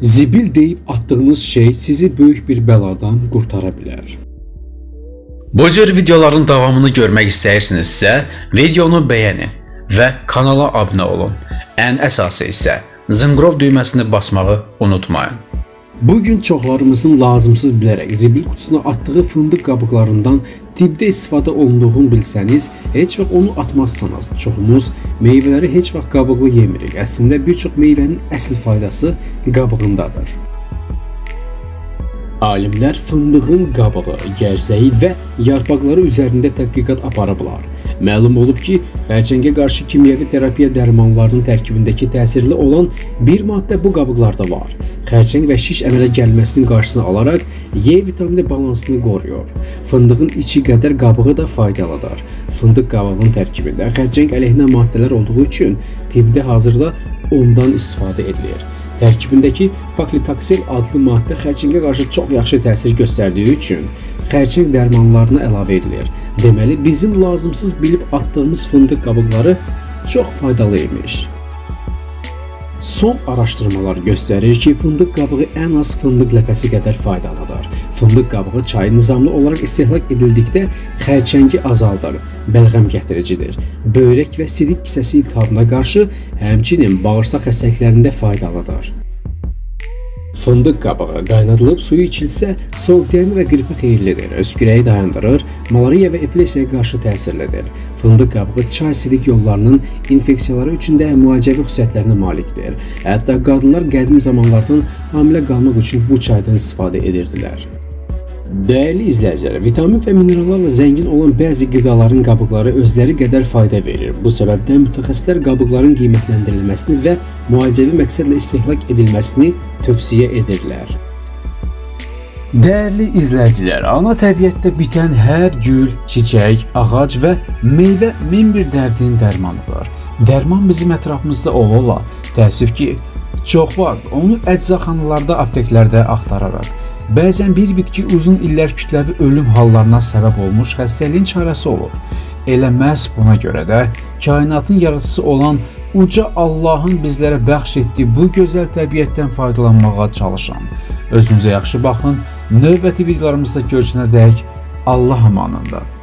Zibil deyib attığınız şey sizi böyük bir bəladan qurtara bilər. Bu cür videoların davamını görmək istəyirsinizsə, videonu bəyənin və kanala abunə olun. Ən əsası isə zınqrov düyməsini basmağı unutmayın. Bugün çoxlarımızın lazımsız bilərək zibil qutusuna atdığı fındıq qabıqlarından tibbdə istifadə olunduğunu bilsəniz, heç vaxt onu atmazsanız. Çoxumuz meyvələri heç vaxt qabıqlı yemirik. Əslində bir çox meyvənin əsl faydası qabığındadır. Alimlər fındığın qabığı, gərzəyi və yarpaqları üzərində tədqiqat aparıblar. Məlum olub ki, xərçəngə qarşı kimyəvi terapiya dərmanlarının tərkibindəki təsirli olan bir maddə bu qabıqlarda var. Xərçəng və şiş əmələ gəlməsinin qarşısını alaraq Y vitamini balansını qoruyur. Fındığın içi qədər qabığı da faydalıdır. Fındıq qabığının tərkibində xərçəng əleyhinə maddələr olduğu üçün tibbdə hazırda ondan istifadə edilir. Tərkibindəki paklitaksel adlı maddə xərçəngə qarşı çox yaxşı təsir göstərdiyi üçün xərçəng dərmanlarına əlavə edilir. Deməli, bizim lazımsız bilib atdığımız fındıq qabıqları çox faydalı imiş. Son araşdırmalar göstərir ki, fındıq qabığı ən az fındıq ləpəsi qədər faydalıdır. Fındıq qabığı çayı nizamlı olaraq istehlak edildikdə xərçəngi azaldır, bəlğəm gətiricidir. Böyrək və sidik kisəsi iltihabına qarşı, həmçinin bağırsaq xəstəliklərində faydalıdır. Fındıq qabığı qaynadılıb suyu içilsə, soğukdəymi və qripə xeyirlidir, öskürəyi dayandırır, malariya və epilepsiyaya qarşı təsirlidir. Fındıq qabığı çay sidik yollarının infeksiyaları üçün də müalicəvi xüsusiyyətlərinə malikdir. Hətta qadınlar qədim zamanlardan hamilə qalmaq üçün bu çaydan istifadə edirdilər. Dəyərli izləyicilər, vitamin və minerallarla zəngin olan bəzi qidaların qabıqları özləri qədər fayda verir. Bu səbəbdən mütəxəssislər qabıqların qiymətləndirilməsini və müalicəvi məqsədlə istehlak edilməsini tövsiyə edirlər. Dəyərli izləyicilər, ana təbiətdə bitən hər gül, çiçək, ağac və meyvə min bir dərdin dərmanıdır. Dərman bizim ətrafımızda ola-ola, təəssüf ki, çox vaxt onu əczaxanalarda, apteklərdə axtararaq. Bəzən bir bitki uzun illər kütləvi ölüm hallarına səbəb olmuş xəstəliyin çarəsi olur. Elə məhz buna görə də kainatın yaradıcısı olan uca Allahın bizlərə bəxş etdiyi bu gözəl təbiətdən faydalanmağa çalışın. Özünüzə yaxşı baxın, növbəti videolarımızda görüşənədək Allah amanında.